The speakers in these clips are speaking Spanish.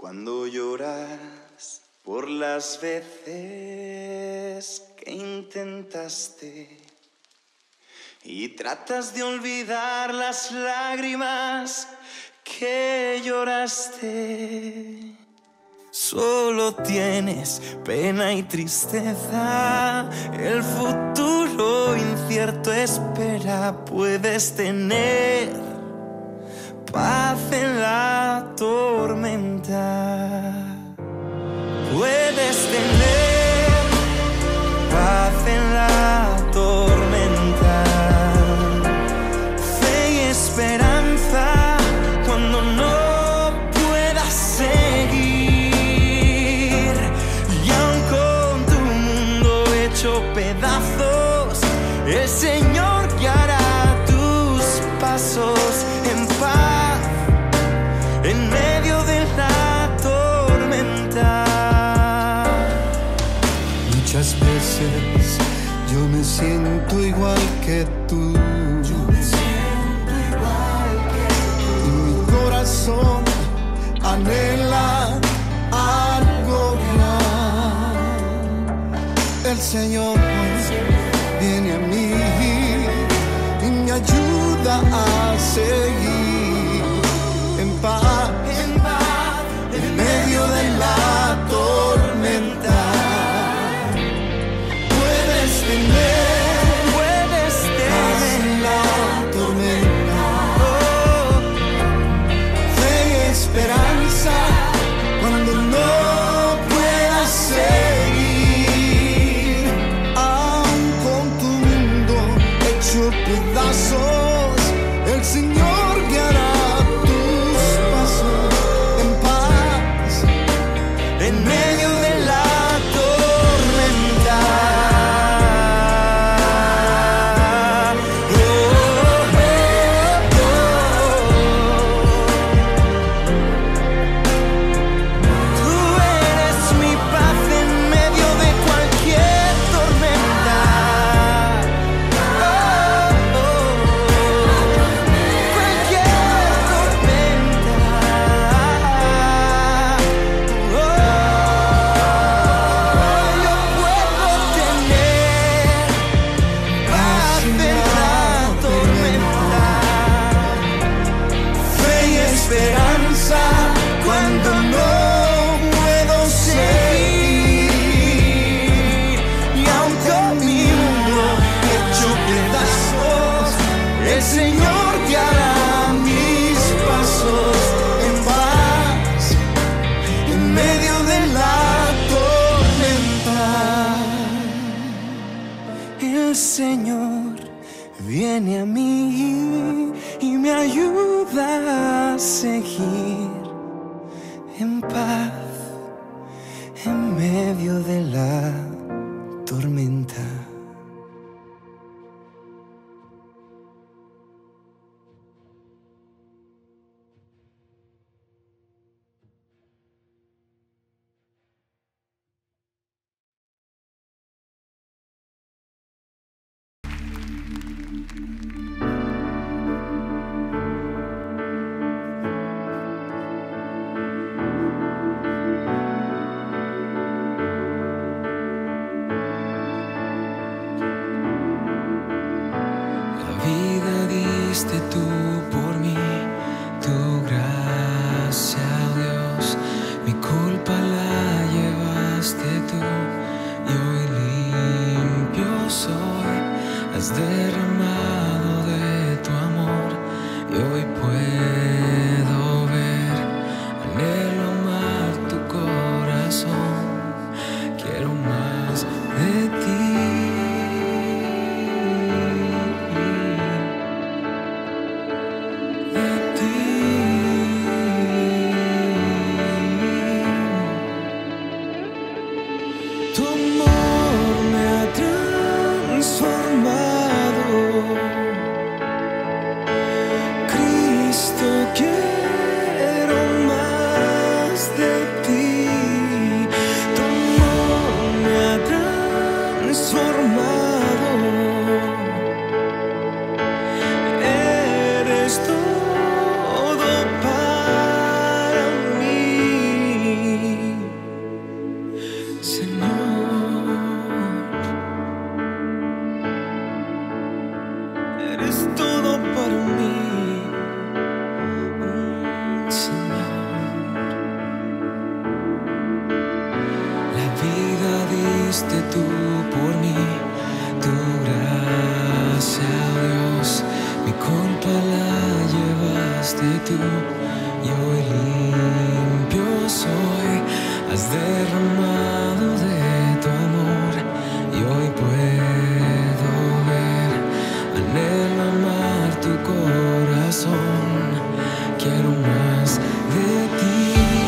Cuando lloras por las veces que intentaste y tratas de olvidar las lágrimas que lloraste, solo tienes pena y tristeza, el futuro incierto espera. Puedes tener paz en la tormenta. Puedes tener paz en la tormenta. Fe y esperanza cuando no puedas seguir. Y aun con tu mundo hecho pedazos, el Señor guiará tus pasos en paz en medio de la tormenta. Muchas veces yo me siento igual que tú. Y mi corazón anhela algo más. El Señor viene a mí y me ayuda a seguir en paz en medio de la tormenta. Puedes tener paz en la tormenta. Fe y esperanza cuando no puedas seguir. Aun con tu mundo hecho pedazos, el Señor guiará tus pasos en paz en medio de la tormenta. Tú eres mi paz en medio de cualquier tormenta. Cualquier tormenta. Yo puedo tener paz en la tormenta. Fe y esperanza cuando no puedo seguir. Y aun con mi mundo hecho pedazos, el Señor guiará mis pasos en paz en medio de la tormenta. El Señor viene a mí y me ayuda a seguir en paz en medio de la tormenta. fuiste tú y hoy limpio soy. Has derramado de tu amor y hoy puedo ver. Anhelo amar tu corazón, quiero más de ti.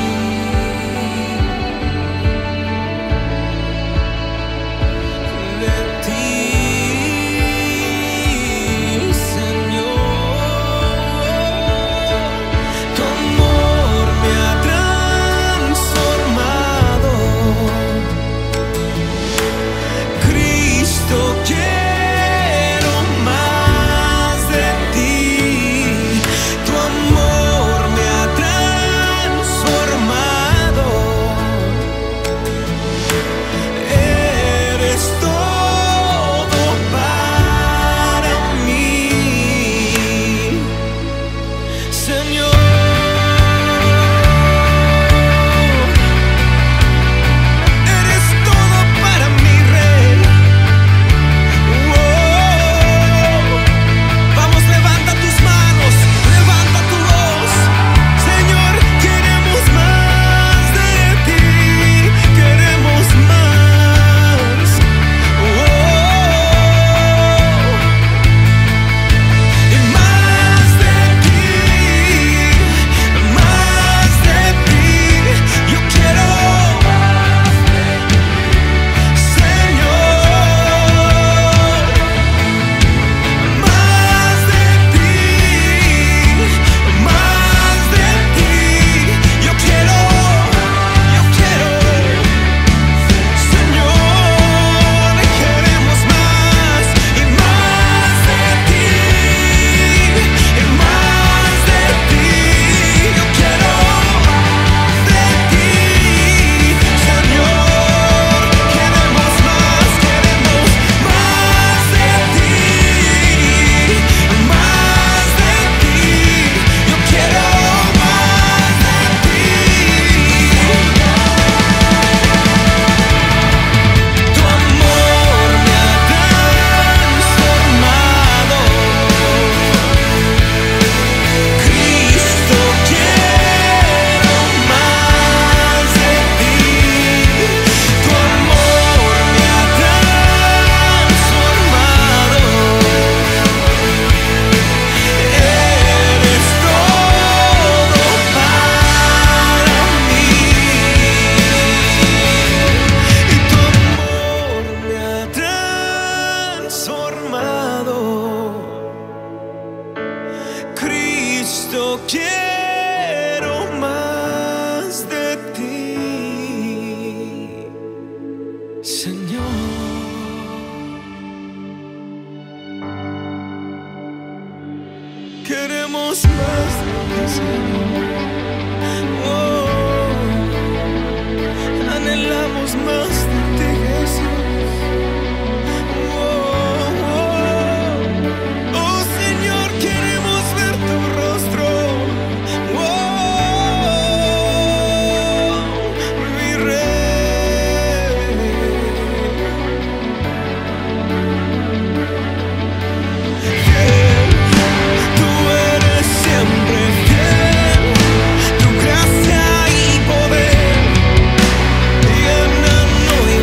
Cristo, quiero más de ti, Señor. Queremos más de ti, Señor. Oh, anhelamos más de ti, Jesús. Siempre fiel, tu gracia y poder, llénanos y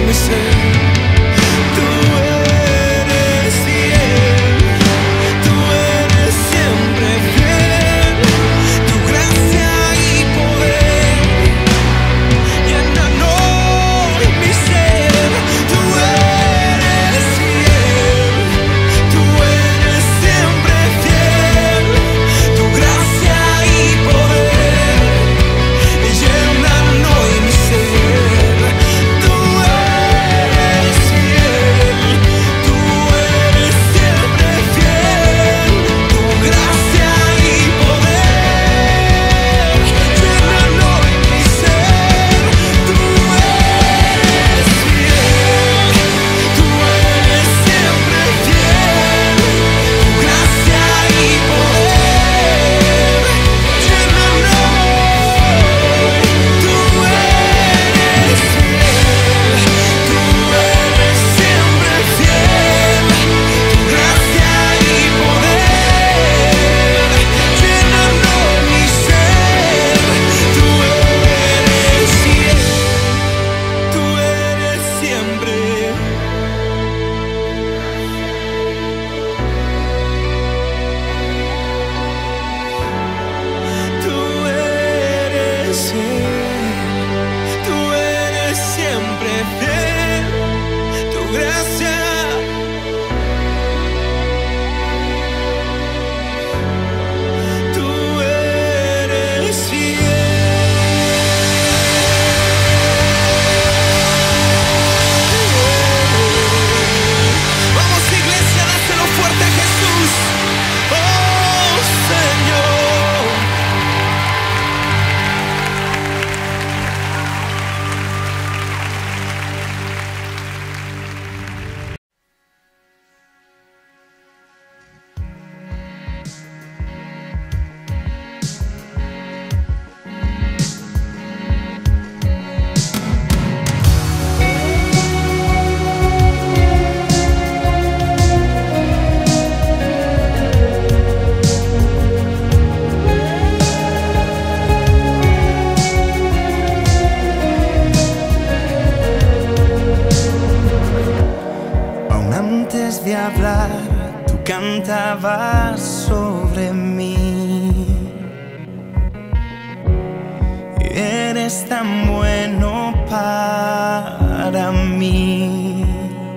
eres tan bueno para mí.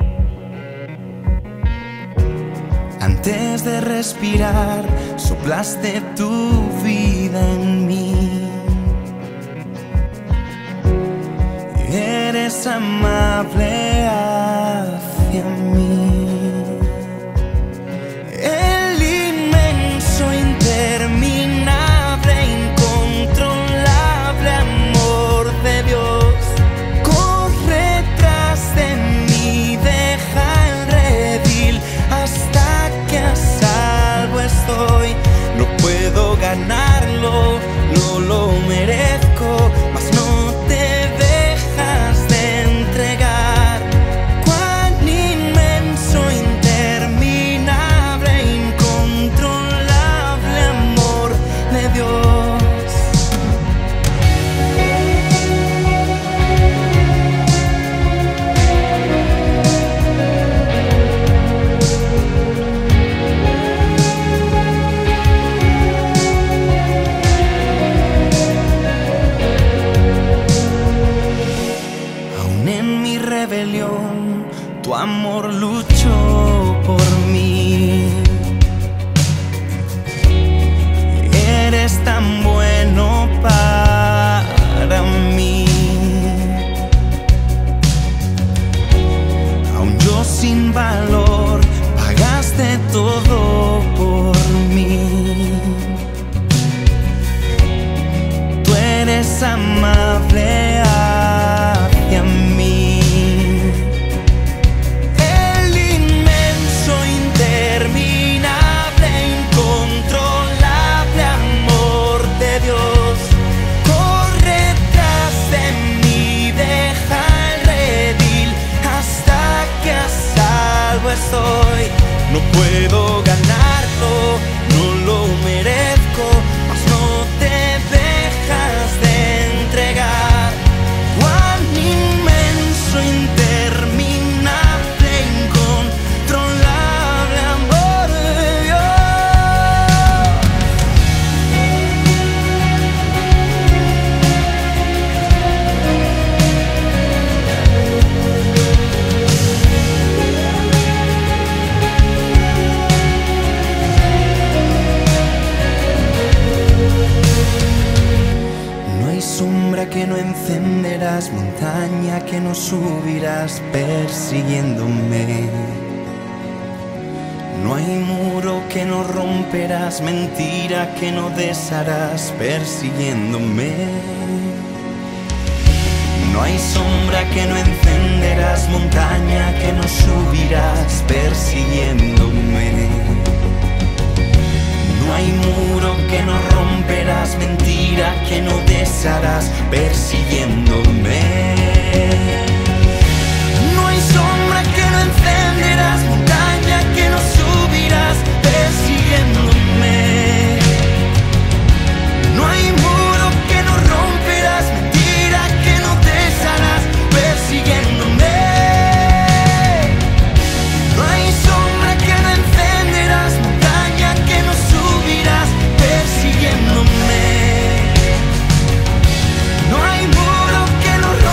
Antes de respirar, soplaste tu vida en mí. Eres amable hacia mí. El inmenso, interminable, incontrolable amor de Dios corre tras de mí, deja el redil hasta que a salvo estoy. No puedo ganarlo, no lo merezco, mas no te dejas de entregar. Cuán inmenso, interminable, incontrolable amor de Dios. Rebelión, tu amor luchó por mí. Eres tan bueno para mí. Aun yo sin valor, pagaste todo por mí. Tú eres amable hacia mí. Estoy, no puedo ganarlo, no lo merezco, mas no te dejas de entregar. Cuán inmenso, interminable, incontrolable amor de que no encenderás, montaña que no subirás persiguiéndome. No hay muro que no romperás, mentira que no desharás persiguiéndome. No hay sombra que no encenderás, montaña que no subirás persiguiéndome. No hay muro que no romperás, mentira que no desharás persiguiéndome. No hay sombra que no encenderás, montaña que no subirás persiguiéndome. No hay muro que no romperás, mentira que no desharás persiguiéndome. No hay sombra que no encenderás, montaña que no subirás persiguiéndome. No hay muro que no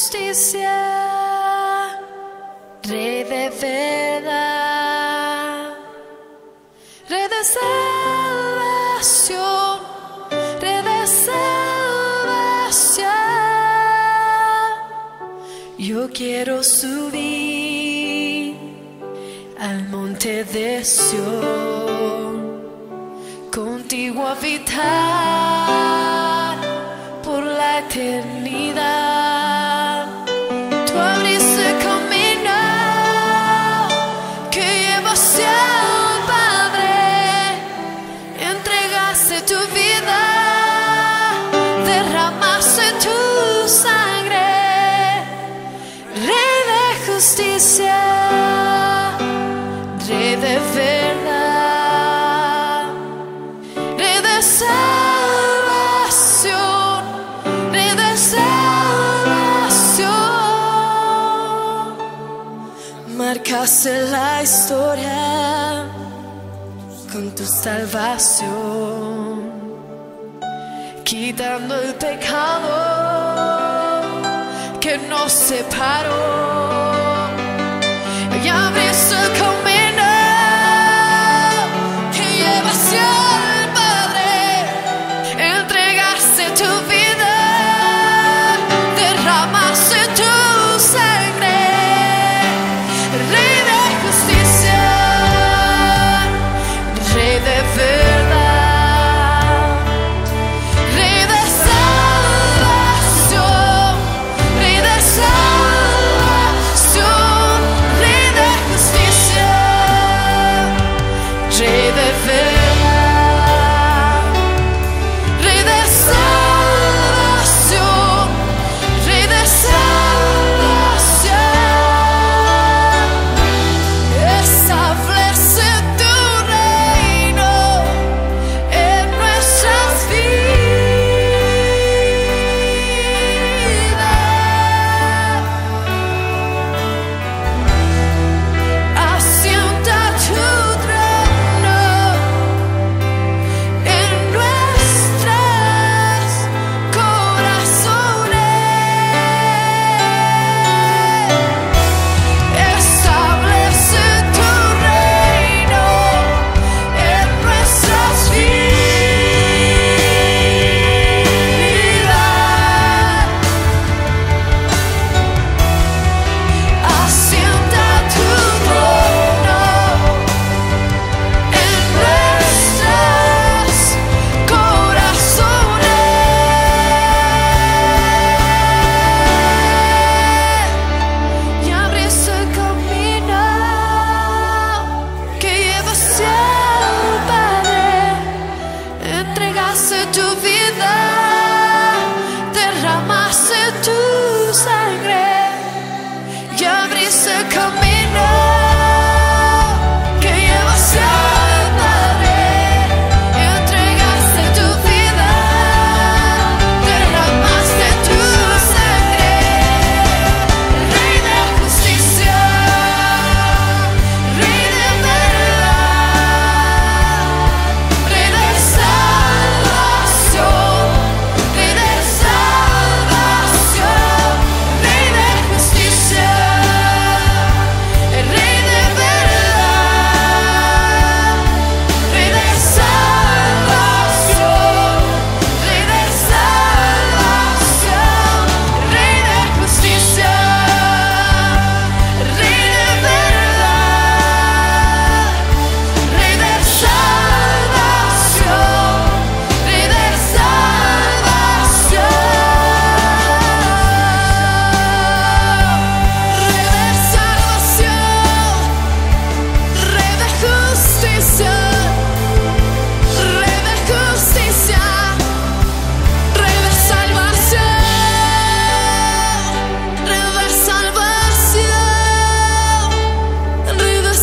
justicia, Rey de verdad, Rey de salvación, Rey de salvación. Yo quiero subir al monte de Sión, contigo habitar por la eternidad. Tú abriste el camino que lleva hacia el Padre, entregaste tu vida, derramaste tu sangre, Rey de justicia, Rey de verdad, Rey de salvación, Rey de salvación. Marcaste la historia con tu salvación, quitando el pecado que nos separó. Y abriste el camino que lleva hacia el Padre, entregaste tu vida, derramaste tu sangre, Rey de justicia, Rey de verdad, Rey de salvación, Rey de salvación, Rey de justicia, Rey de verdad, Rey de salvación, Rey de salvación. Establece tu reino en nuestras vidas. Asienta tu trono en nuestros corazones. Establece tu reino en nuestras vidas. Asienta tu trono en nuestros corazones. Y abriste el camino que lleva hacia el Padre, entregaste tu vida, derramaste tu sangre. Y abriste el camino que lleva hacia el Padre, entregaste tu vida, derramaste tu sangre, Rey de justicia, Rey de verdad, Rey de salvación, Rey de salvación, Rey de justicia, Rey de verdad, Rey de salvación, Rey de salvación, Rey de justicia, Rey de verdad, Rey de salvación, Rey de salvación, Rey de justicia, Rey de justicia, Rey de salvación, Rey de salvación, Rey de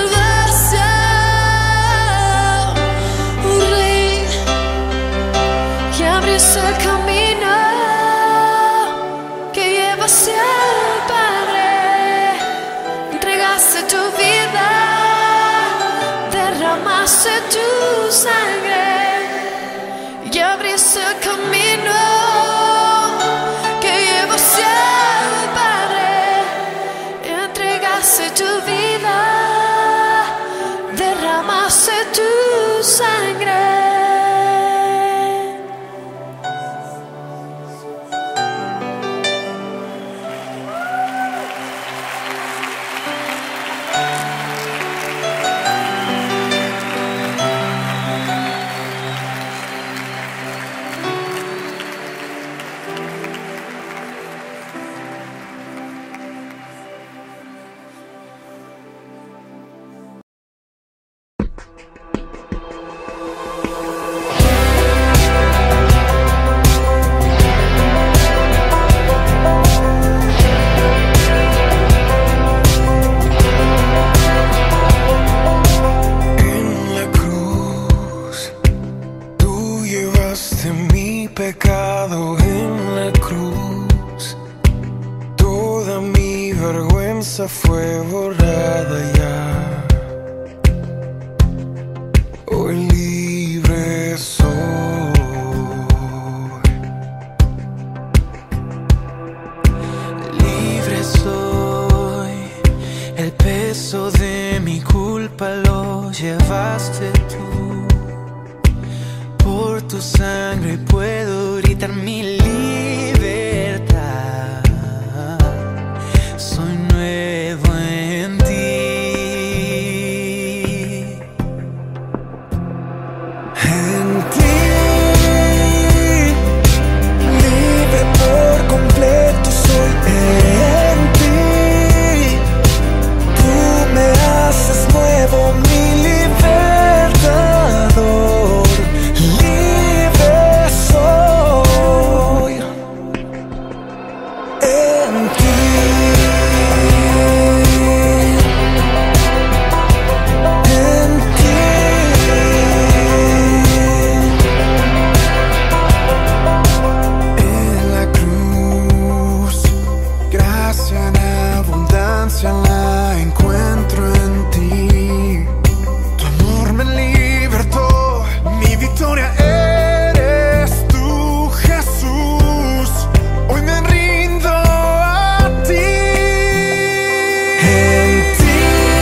salvación, un Rey que abriste el camino que lleva hacia el Padre, entregaste tu vida, derramaste tu sangre. Y abriste el camino que lleva hacia el entregaste tu vida, derramaste tu sangre. Pecado en la cruz, toda mi vergüenza fue borrada ya. Hoy libre soy, libre soy. El peso de mi culpa lo llevaste tú. Por tu sangre puedo gritar mi libertad. Soy nuevo en ti. en ti, libre por completo soy en ti. Tú me haces nuevo, mi libertador. La encuentro en ti. Tu amor me libertó, mi victoria eres tú, Jesús. Hoy me rindo a ti. En ti,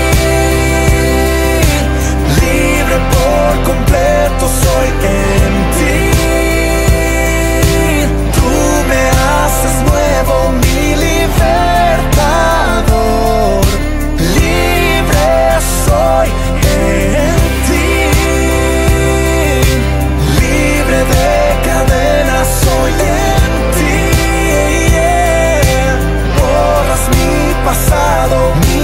libre por completo soy en ti. Tú me haces nuevo, mi libertador. Libre soy en ti, libre de cadenas soy en ti. Borras mi pasado, mi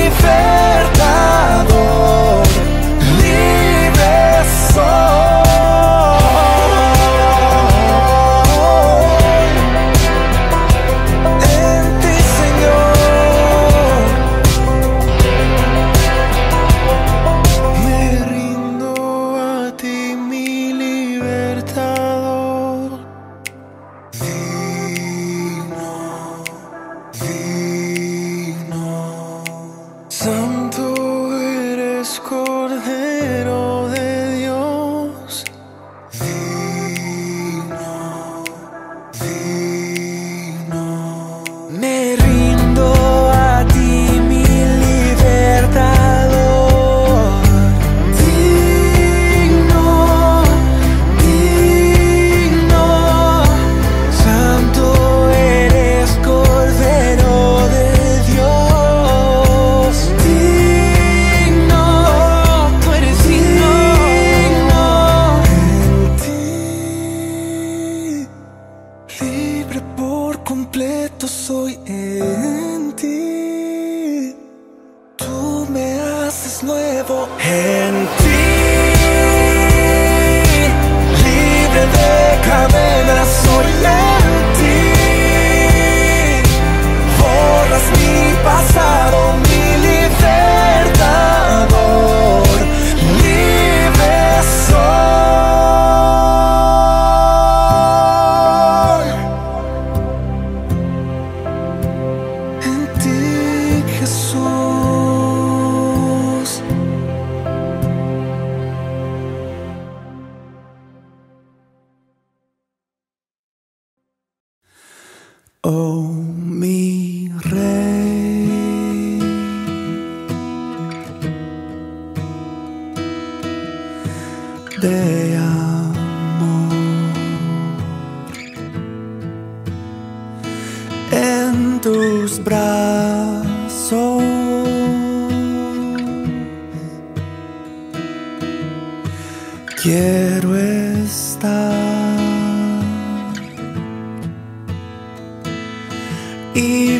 libertador. Libre soy en ti, Señor. Me rindo a ti, mi libertador. Digno, digno, santo eres, Cordero de Dios. Digno, digno. Me rindo a ti, mi libertador. Digno, digno, Santo eres, Cordero de Dios. digno, Tú eres digno. en ti, libre por completo soy en ti. Tú me haces nuevo en ti, libre de cadenas soy en ti. Borras mi pasado, mi libertador. Libre soy en ti, Jesús. Oh, mi Rey, de amor. En tus brazos quiero estar y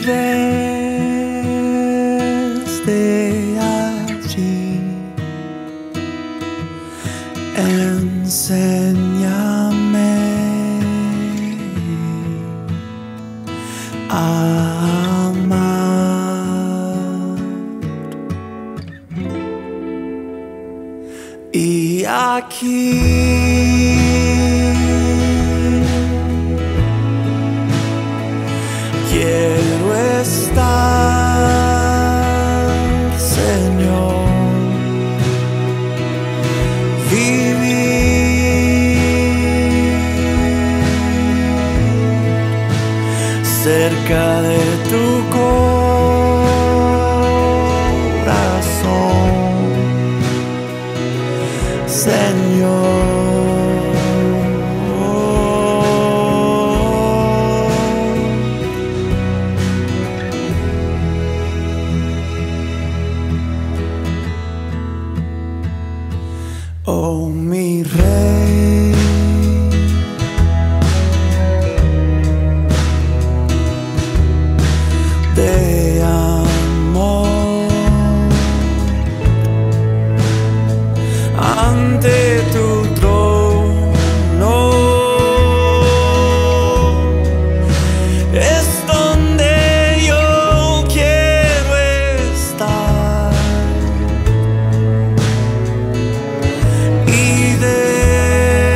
desde allí enséñame a amar. Y aquí quiero estar, Señor, vivir cerca de tu corazón, Señor. Oh, mi Rey, de amor, ante tu trono es donde yo quiero estar. Y desde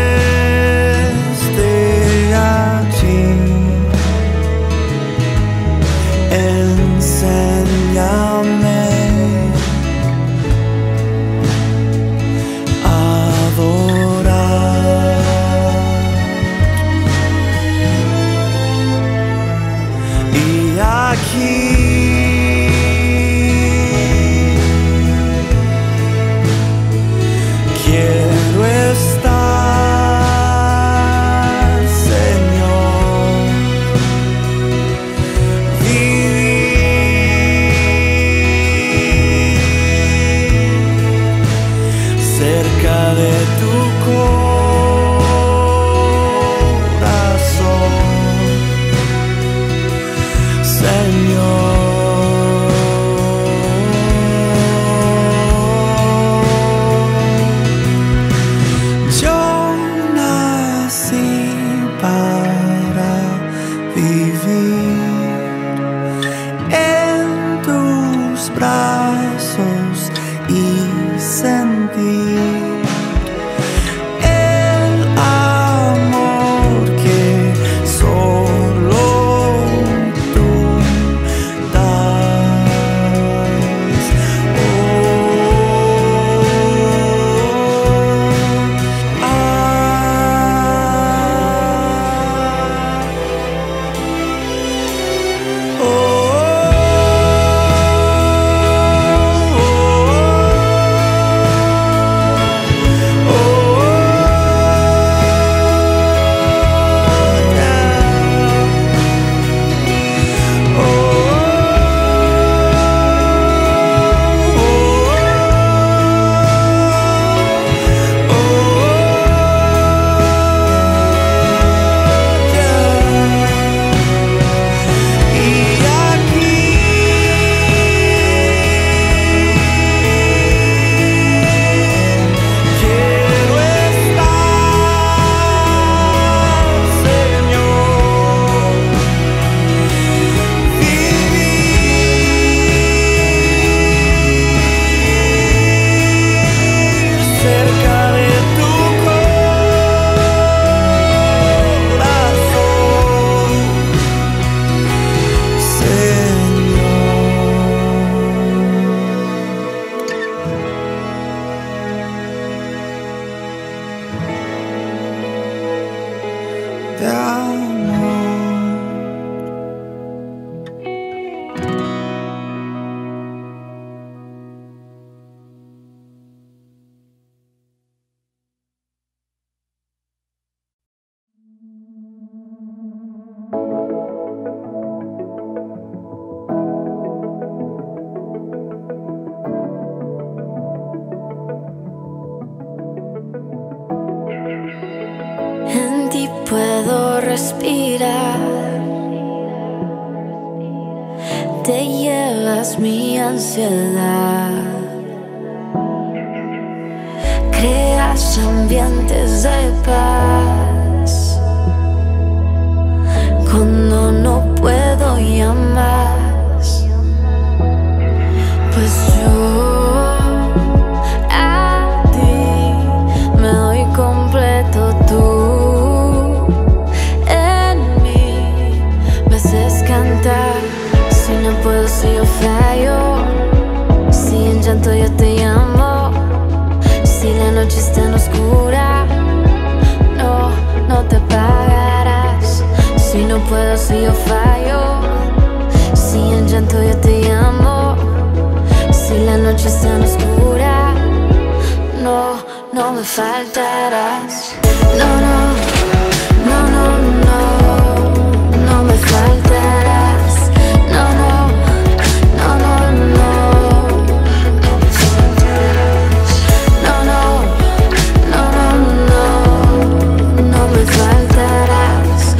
te llevas mi ansiedad. Creas ambientes de paz cuando no puedo ya más. Pues yo a ti me doy completo, tú en mí me haces cantar. Si no puedo, si yo fallo, si en llanto yo te llamo, si la noche es tan oscura, no te apagarás. Si no puedo, si yo fallo, si en llanto yo te llamo, si la noche es tan oscura, no me faltarás. No me faltarás. No me faltarás.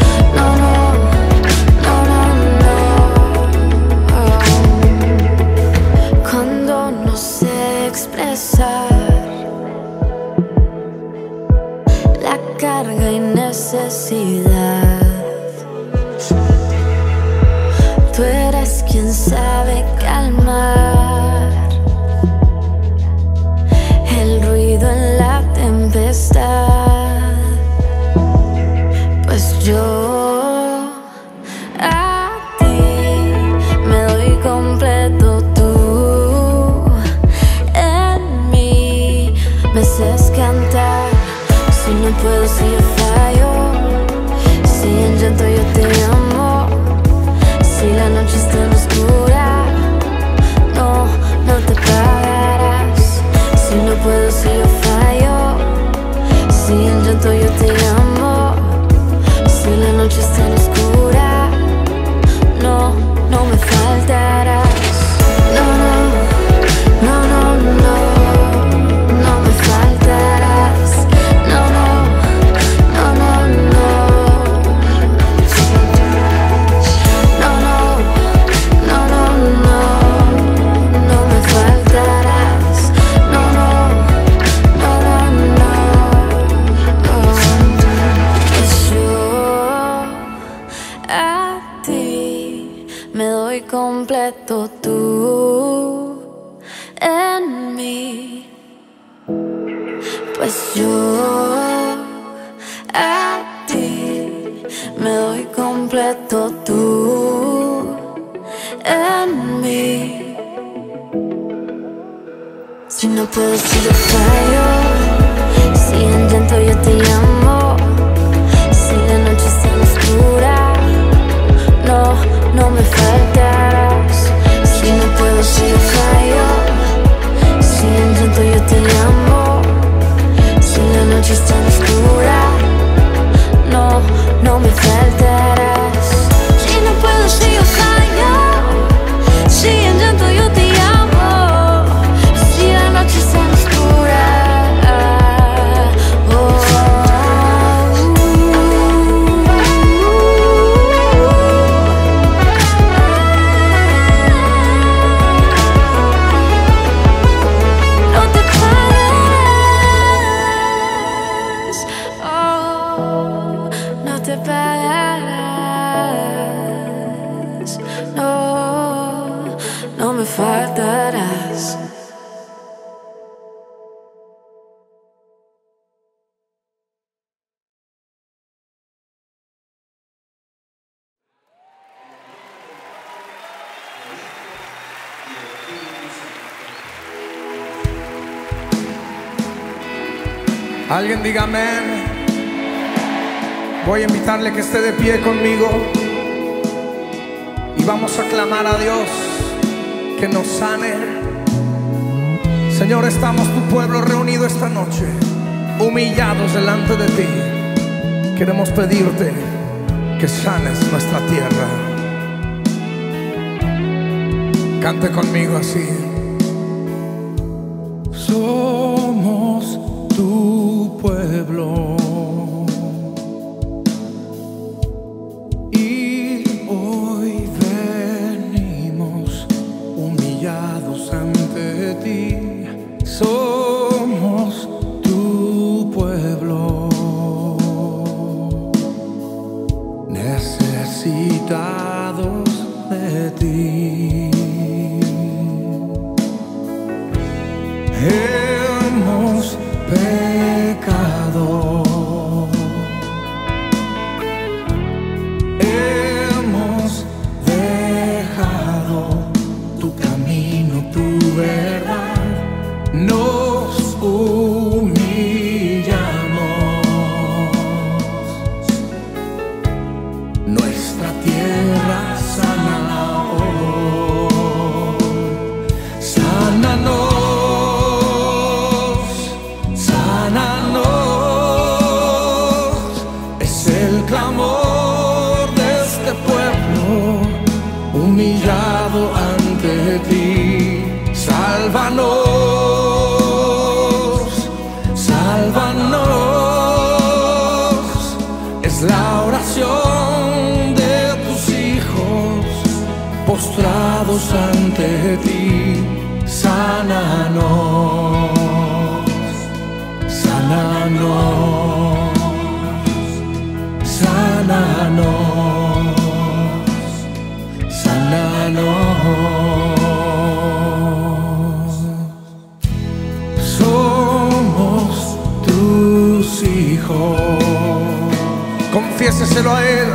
Cuando no sé expresar la carga y necesidad, tú eres quien sabe calmar el ruido en la tempestad. Pues yo a ti me doy completo, tú en mí me haces cantar. Si no puedo, si yo fallo, si en llanto yo te amo, si la noche es tan oscura, no te apagarás. Si no puedo, si yo fallo, si en llanto yo te amo, si la noche es tan oscura, no me faltarás. No me faltarás. Completo, tú en mí. Pues yo a ti me doy completo, tú en mí. Si no puedo, si yo fallo, si en llanto yo te llamo, si la noche es tan oscura, no me faltarás. Si no puedo, si yo fallo, si en llanto yo te llamo, si la noche es tan oscura, no me faltarás. Si no puedo, si yo fallo, si en llanto yo te llamo, si la noche es tan oscura, no me faltarás. Alguien diga amén. Voy a invitarle que esté de pie conmigo y vamos a clamar a Dios que nos sane. Señor, estamos tu pueblo reunido esta noche, humillados delante de ti. Queremos pedirte que sanes nuestra tierra. Cante conmigo así. Somos tu pueblo y hoy venimos hemos pecado. Hemos dejado tu camino, tu verdad. Nos humillamos. Nuestra tierra sana hoy. Sánanos, sánanos. Es el clamor de este pueblo humillado ante ti. Sálvanos, sálvanos. Es la oración de tus hijos postrados ante ti. Sánanos, sánanos, sánanos, sánanos. Somos tus hijos. Confiéseselo a Él.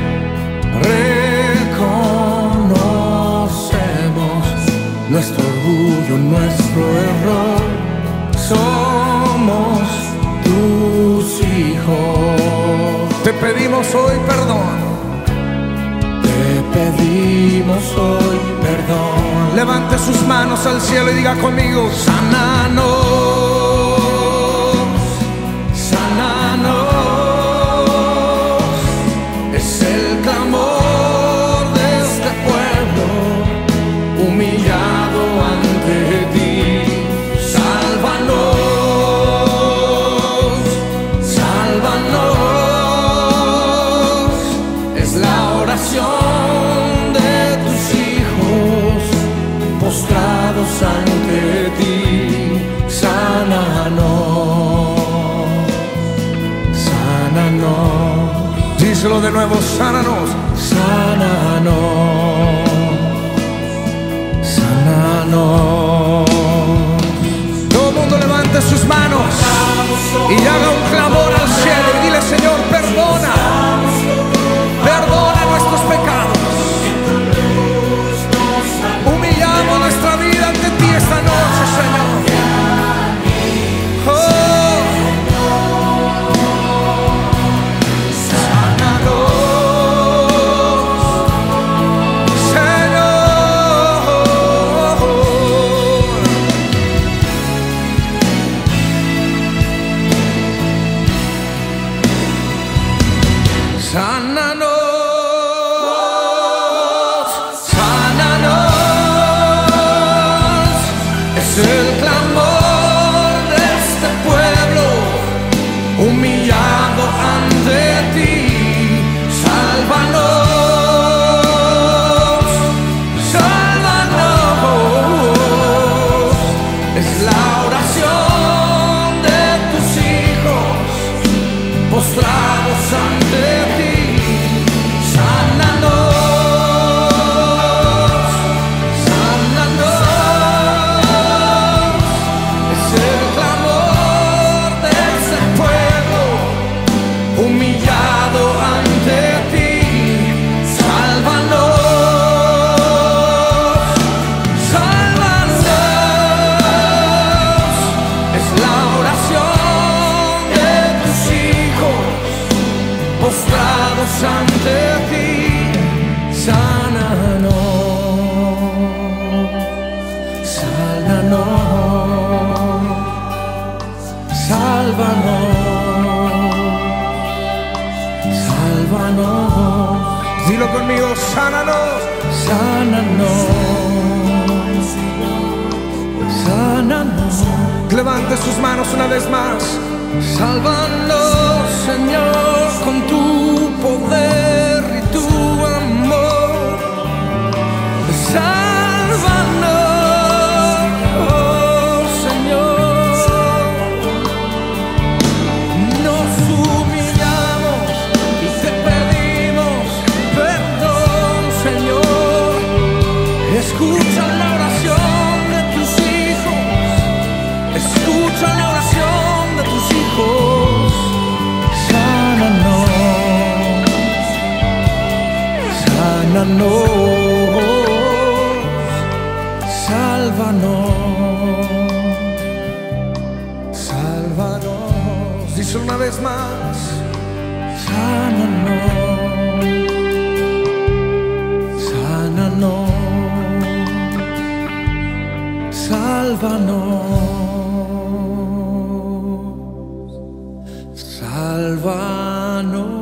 Reconocemos nuestro orgullo, nuestro error. Somos tus hijos. Te pedimos hoy perdón. Te pedimos hoy perdón. Levante sus manos al cielo y diga conmigo: sánanos, sánanos. Es el clamor de este pueblo humillado ante ti. Sálvanos, sálvanos. Es la oración de tus hijos postrados ante ti. Sánanos, sánanos. Díselo de nuevo: sánanos, sánanos, sánanos. Todo el mundo levante sus manos y haga un clamor al cielo y dile: Señor, perdona, perdona nuestros pecados. Humillamos nuestra vida ante ti esta noche, Señor. Oh. Sánanos, sánanos. Es el clamor de este pueblo humillado ante ti. Sálvanos, sálvanos. Es la oración de tus hijos postrados ante ti. Sánanos, sánanos. Es el clamor de ese pueblo humillado ante ti. Sálvanos, sálvanos. Es la oración de tus hijos postrados ante ti. Sánanos, sánanos, sálvanos, sálvanos. Dilo conmigo: sánanos, sánanos, sánanos. Levante sus manos una vez más. Sálvanos, Señor, con tu poder y tu amor. Sálvanos, oh Señor. Nos humillamos y te pedimos perdón, Señor. Escucha la oración de tus hijos Escucha la oración de tus hijos. Sánanos, sánanos, sálvanos, sálvanos. Dice una vez más, sánanos, sánanos, sálvanos, sálvanos.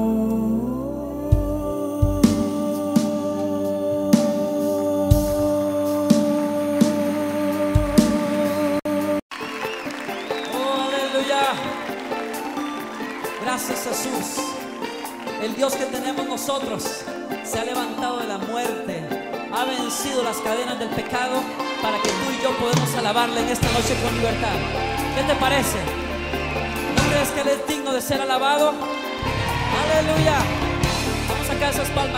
Gracias, Jesús. El Dios que tenemos nosotros se ha levantado de la muerte, ha vencido las cadenas del pecado para que tú y yo podamos alabarle en esta noche con libertad. ¿Qué te parece? ¿No crees que Él es digno de ser alabado? Aleluya. Vamos a sacar esas palmas.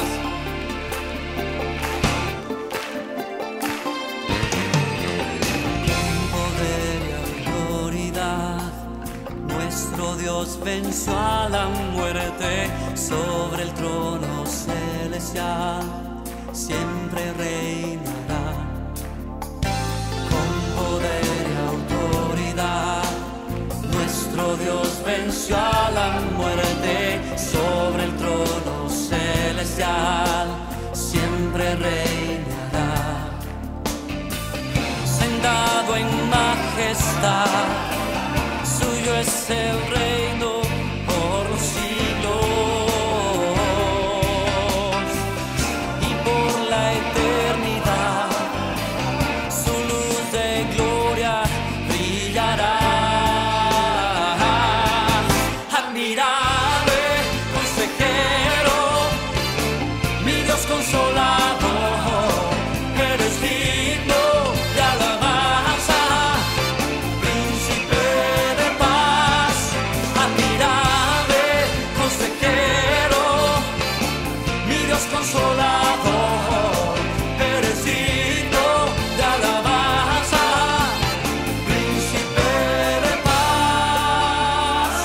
Nuestro Dios venció a la muerte sobre el trono celestial, siempre reinará con poder y autoridad. Nuestro Dios venció a la muerte sobre el trono celestial, siempre reinará, sentado en majestad. Suyo es el reino por los siglos y por la eternidad. Su luz de gloria brillará. Admirable consejero, mi Dios consolador, eres digno de alabanza. Consolador, eres digno de alabanza, príncipe de paz.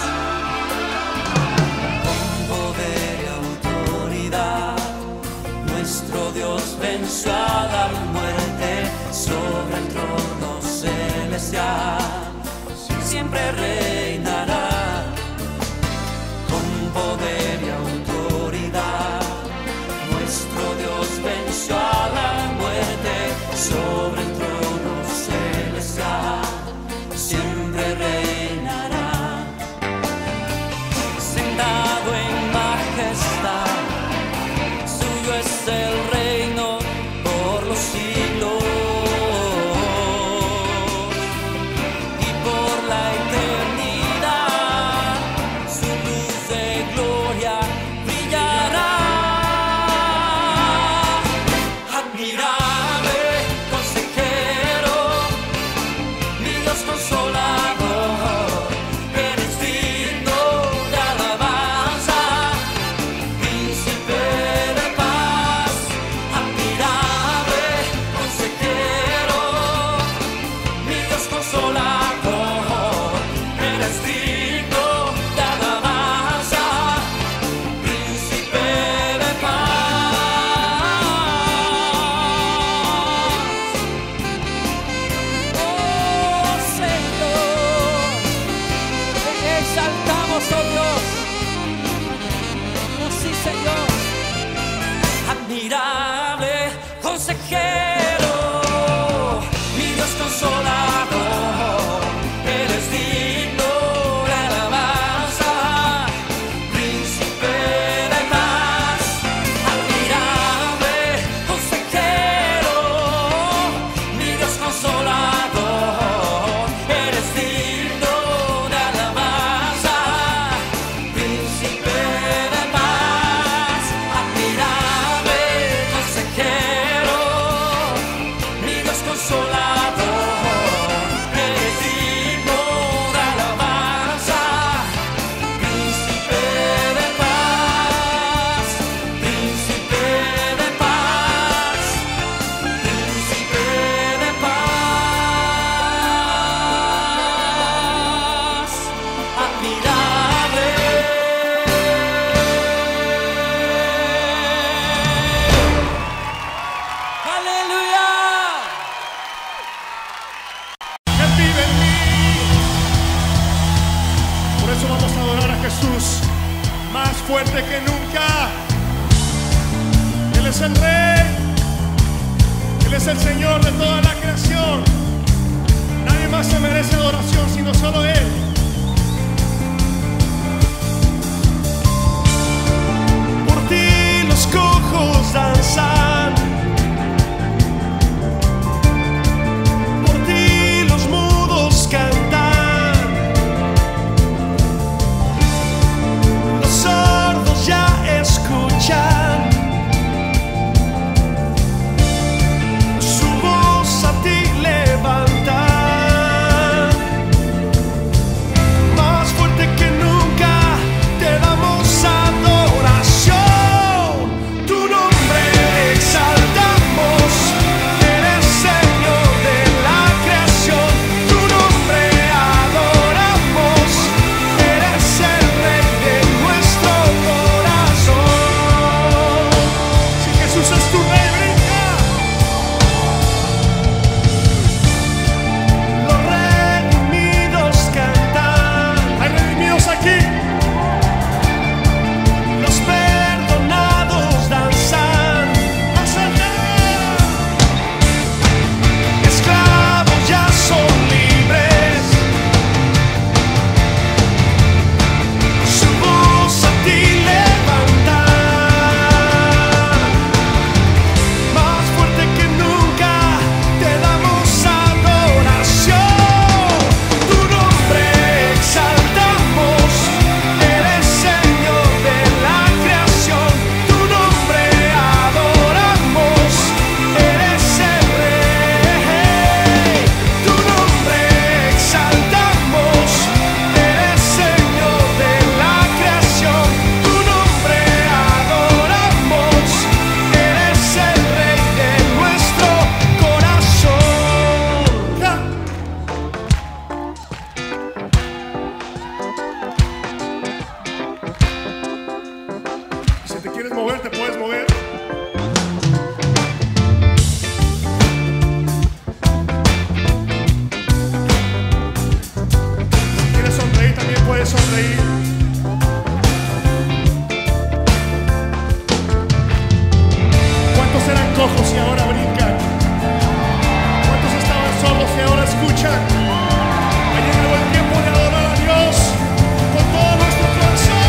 Con poder y autoridad, nuestro Dios venció a la muerte sobre el trono celestial, siempre reinará con poder y autoridad. Nuestro Dios venció a la muerte sobre el trono celestial, siempre reinará, sentado en majestad. Suyo es el reino por los siglos y por la eternidad. Su luz de gloria brillará. Admirable consejero, mi Dios consolador, eres digno de alabanza, príncipe de paz. Admirable consejero, mi Dios consolador, eres digno de alabanza, príncipe de paz. Exaltamos, oh Dios. Oh, sí, Señor. Admirable consejero, mi Dios consolador, Jesús más fuerte que nunca. Él es el Rey, Él es el Señor de toda la creación. Nadie más se merece adoración sino solo Él. Por ti los cojos danzan, por ti los mudos cantan, los sordos ya escuchan su voz a ti levantan. Más fuerte que nunca te damos adoración. Tu nombre exaltamos, eres Señor de la creación. Tu nombre adoramos, eres el Rey de nuestro corazón. Si Jesús es tu Rey, brinca. Los redimidos cantan, Hay redimidos aquí. los perdonados danzan, Más allá. esclavos ya son libres. Su voz a ti levantan. Más fuerte que nunca te damos adoración. Tu nombre exaltamos, eres Señor de la creación. Tu nombre adoramos, eres el Rey. Tu nombre exaltamos, eres Señor de la creación. Tu nombre adoramos, eres el Rey de nuestro corazón. Si te quieres mover, te puedes mover. Si quieres sonreír, también puedes sonreír. ¿Cuántos eran cojos y ahora brincan? ¿Cuántos estaban sordos y ahora escuchan? Ha llegado el tiempo de adorar a Dios con todo nuestro corazón.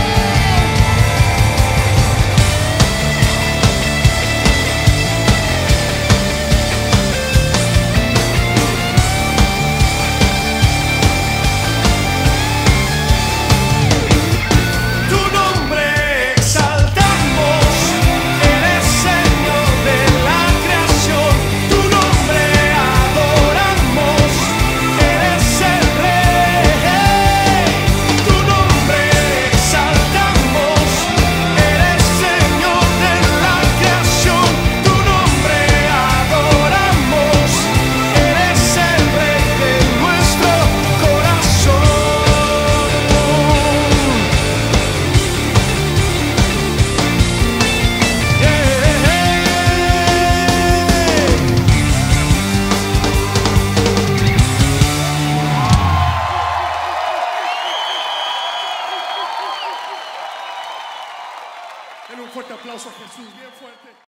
Tu nombre exaltamos, eres Señor de la creación. Tu nombre adoramos, eres el Rey. Tu nombre exaltamos, eres Señor de la creación. Tu nombre adoramos, eres el Rey de nuestro corazón. Denle un fuerte aplauso a Jesús, bien fuerte.